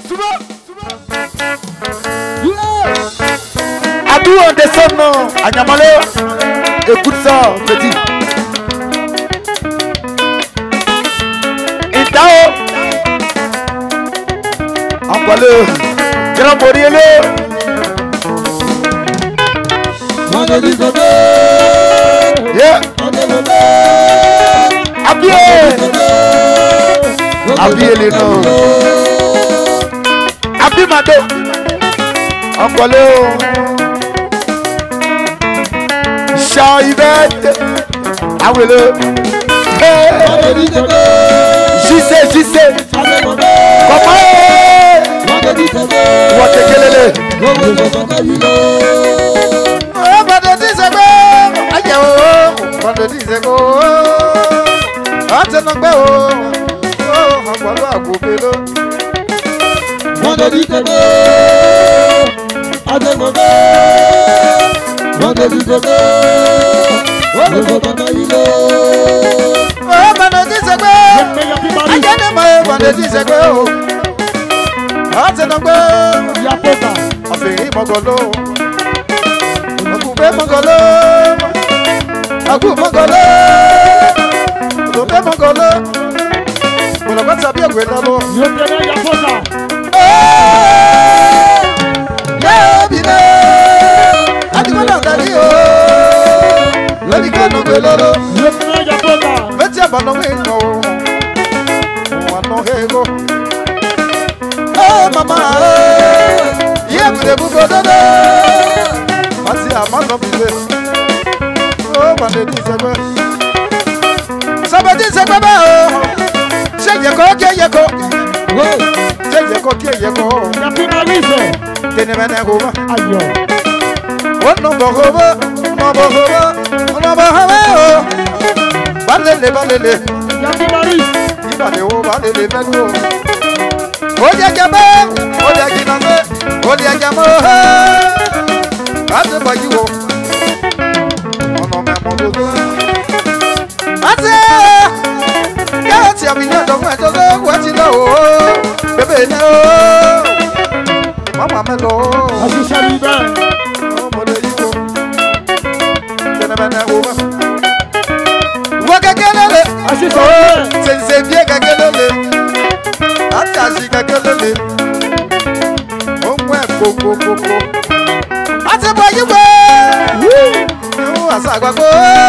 Adou on descend non. Agnamale. Écoute ça, petit. Itao. Envoie-le. Grand Moriele. Yeah. Habillez les noms. Habillez ma dos. Envoie-le. Chaibette. Ah oui le. J'y sais. Comment? Watekelele. Vendredi c'est bon. Aïe oh. Vendredi c'est bon. Atenongbe oh. Oh, envoie-le à Goupelo. Vendredi c'est bon. Atenongbe. Vendredi c'est bon. Oh, vendredi c'est bon. Vendredi c'est bon. Atenongbe. Yapota. Aferi Mongolo. Akube Mongolo. Aku Mongolo. Akube Mongolo. Voilà quoi ça bien quoi là-bas. Yapota. Yeah, bine. Adimana dali oh. Ladi kanu belolo. Yapota. Metia banongo. Wanongego. Oh mama. Yeah, bude bugododo. Masi amano bile. Oh, bandedi sebe. Sabadi sebe ba oh. Yeko. Yapinalize. Tenemene goma. Ayo. Ono bogoba. Oh. Balele. Yapinalize. Ibale o balele menu. Odia jaba. Odia kinanze. Odia jamo. Ase bajiwo. Ono me mododo. Ase. Ti abiyan dogun ejo so wati lo o bebe na o mama me lo Asisari be o mo de yiwo tena bana o ma wa gagelele asisari sense bie gagelele atashi gagelele o nwe koko ati bo yiwo o asagbago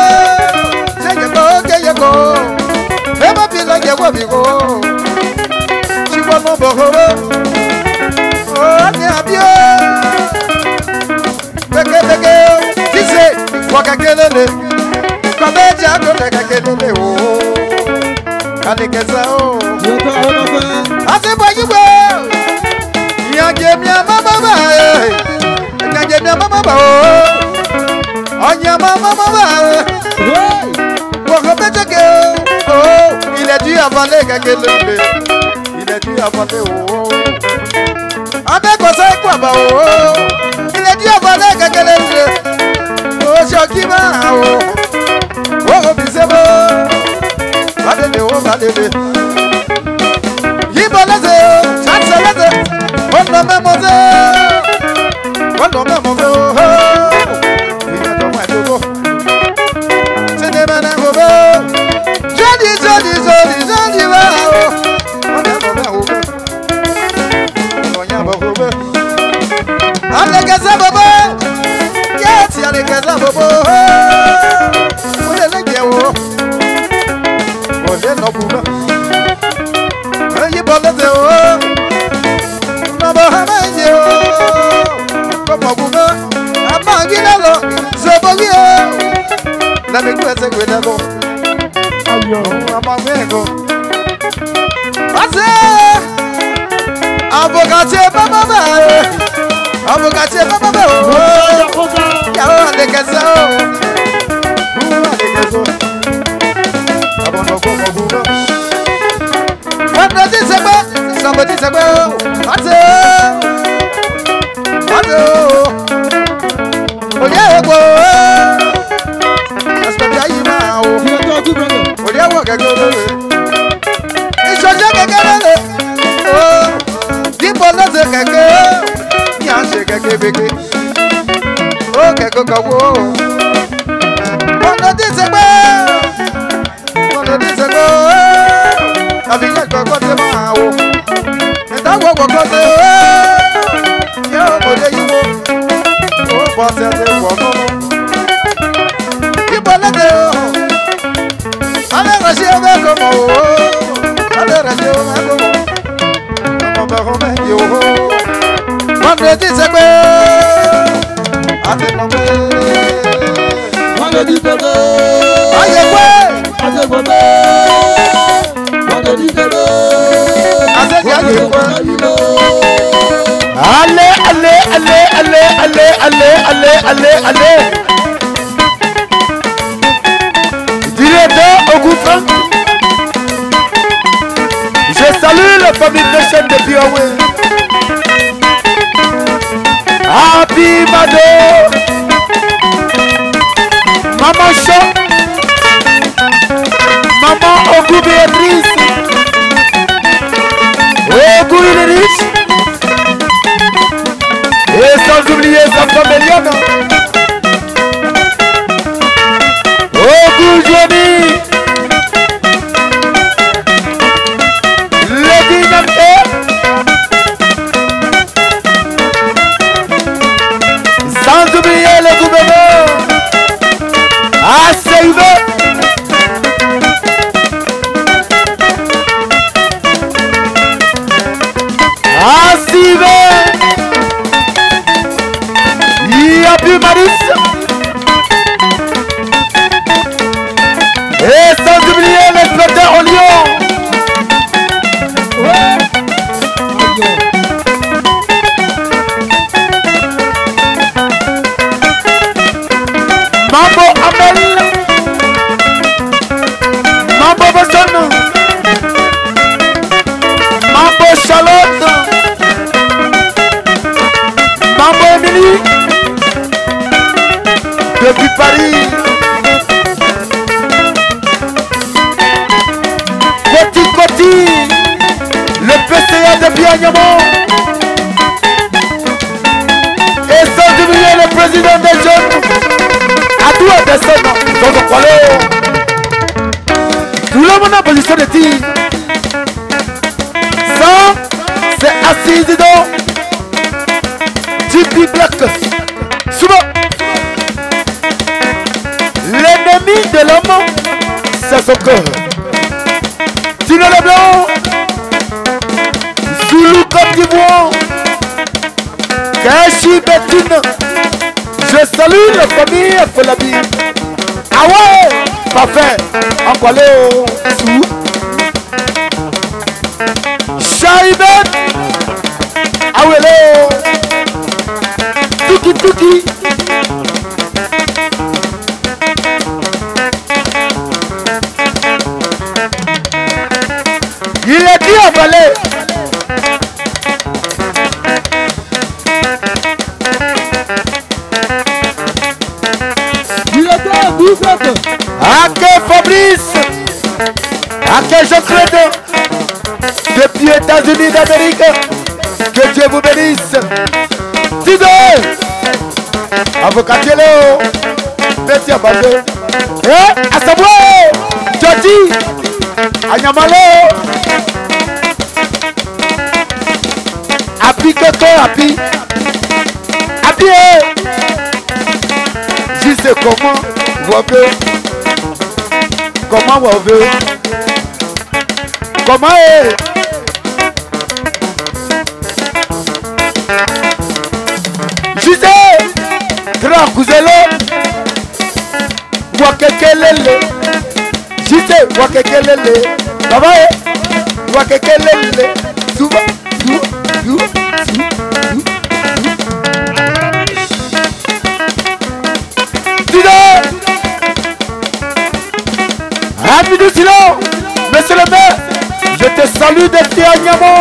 se yeko Eba pila yewo bigo. Chiwa no bohoro. Oh, ni abio. Beke. Dise, wakakelele. Kabeja ko kakelele o. Kanikeza o. Yota onofe. Ase boyiwe. Yage mi mama ba. Yage mi mama ba o. Onya mama ba. Wako beteke o. Oh, il est dû avant les gagelele. Il est dû avant les oh. Avec quoi ça quoi bah oh. Il est dû avant les gagelele. Oh, Chokima oh. Oh, bisebo. Valele oh, valele. Yiboleze, chanceleze. On no me moze. On no me moze oh. Il est dans moi tout. C'est des manas oh. Joli wow. Alegeza bobo. Yes, alegeza bobo. Ole lege wo. Ole no buba. Ayi boleze wo. No bo hamaje wo. Komo buba. Amangila lo. Zobogi o. La me kwese kweda lo. Ayo. Amamego. Ase. Abogate mama ba. Abogate mama ba. Yapota. Ya o alegeza o. Alegeza. Abono go go. Vendredi c'est quoi? Samedi c'est quoi? Ase. Oye go. Aspect ayi ma o. Oye wo gege o. Isoje gege le. Oh. People lese keke nyanse keke beke o keke kawo ono di segbe avinya koko te ma o eta wo koko te yo mo de yiwo o bo se te wo mo ki bo le de o ale rashi o be ko mo ale rashi o be ko mo no be ho me yo vendredi segbe ate mo be vendredi segbe aye we ate mo be allez, allez, allez, allez, allez, allez, allez, allez, allez. Directeur au gouffre. Je salue la famille de chaîne de Biaoué. Happy Mado. Maman Chou. Maman Ogou Béatrice. Ogou il est riche. Et sans oublier sa femme Eliane. Ogou Johnny. Le dynamité. Sans oublier le gouverneur. Assez Yapi Maris. Et sans oublier l'exploiteur au lion. Ouais. Mambo Amel. Mambo Boston. Mambo Charlotte. Mambo Emily. Depuis Paris. Koti, le PCA de Bianyamo. Et sans oublier le président des jeunes. À tout à descendre. Donc tout le monde en position de tir. Ça, c'est assis dedans. JP Black. Souvent. L'ennemi de l'homme, c'est son cœur. Tino Leblanc, Zoulou Côte d'Ivoire, Kachi Betune. Je salue la famille Folabi. Ah ouais, parfait. Encore Léo, Sou. Chaïbet. Ah ouais, Léo. Tuki Tuki. Il est dit à Valais. Il est là, vous faites. Ake Fabrice. Ake Jean-Claude. Depuis les États-Unis d'Amérique. Que Dieu vous bénisse. Tidé. Avocat Léo. Merci à Badé. Eh, Asaboué. Jody. Anyamalo. Api Koko, Api. Api. Je sais comment vous avez. Comment vous avez. Comment est. Je sais. Grand Kouzelo. Wakekelele. Je sais. Wakekelele. Baba est. Wakekelele. Souba. Ami du silence, monsieur le maire, je te salue depuis Agnamon.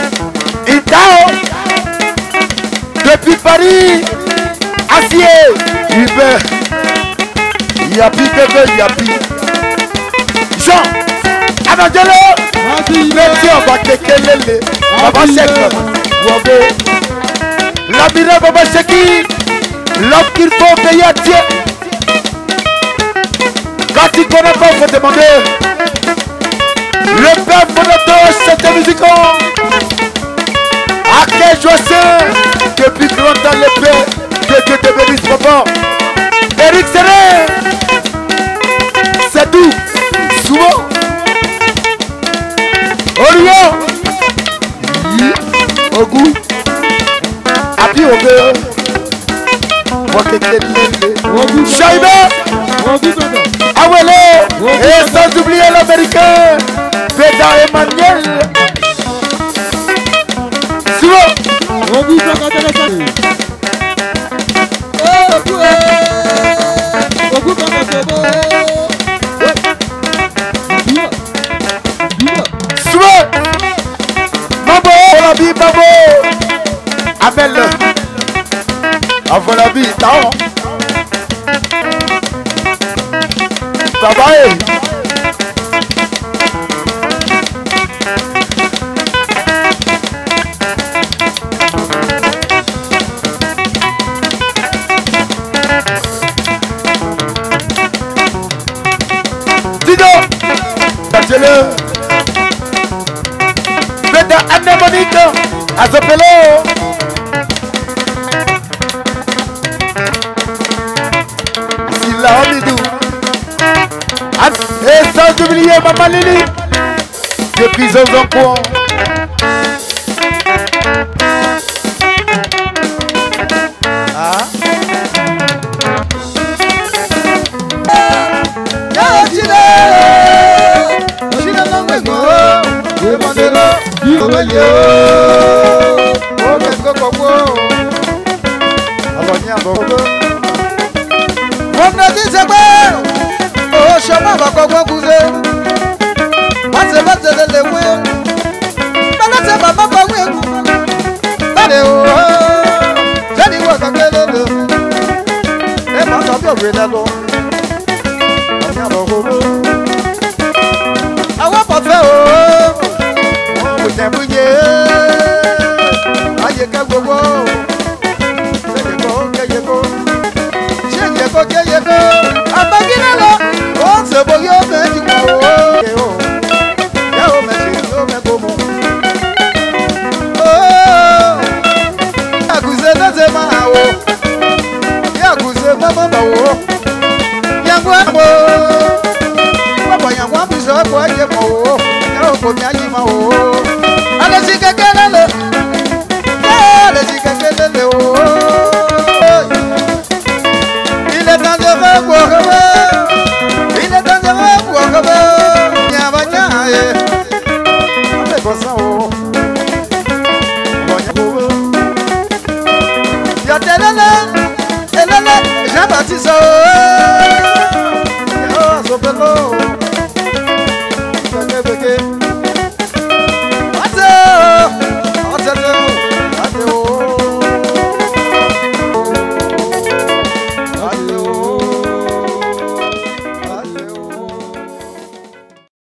Itao, depuis Paris, Acier. Yapi bébé Yapi. Jean, Anangelo, Métier on va kékelele. Baba Sek, Wabo. Labiré Baba Seki, l'homme qu'il faut payer à Dieu. Quand il connaît pas, il faut demander. Le père fondateur, c'était musical. À quel joie c'est depuis grand temps le père. Que Dieu te bénisse, papa. Eric Serré. C'est tout. Souvent. Orio. Ogu. Api Obe. Shaïba. Awele. Et sans oublier l'américain. Pédard Emmanuel. Souvent. Mambo, la vie, mambo. Amel. Avant la vie, t'as. Bye. Dido, Bachelor. Beda Anne Monica, Azopelo. Silla Omidou. Et sans oublier Maman Lili. Depuis aux emplois. Alesika